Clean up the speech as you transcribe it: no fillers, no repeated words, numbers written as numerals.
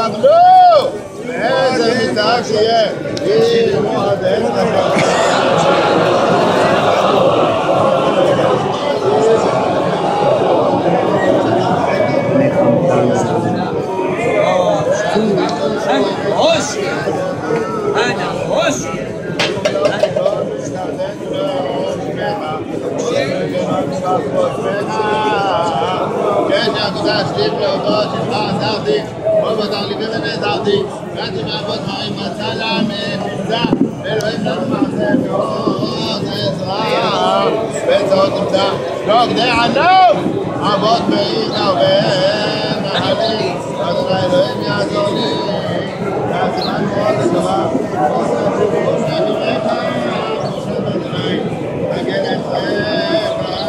תקבלו! איזה מצטער שיהיה! יהי מועדנו להשלים להודות שלך עזרתי, בוא בתחליפים ונעזרתי, באתי מעבוד דברים מצא לממצא, ואלוהים לנו מעשה מאוד עזרה, בצעות נמצא, לא כדי ענוב, עבוד בעידה ובאין מחלים, אז אלוהים יעזור לי, והזמן מאוד לטובה,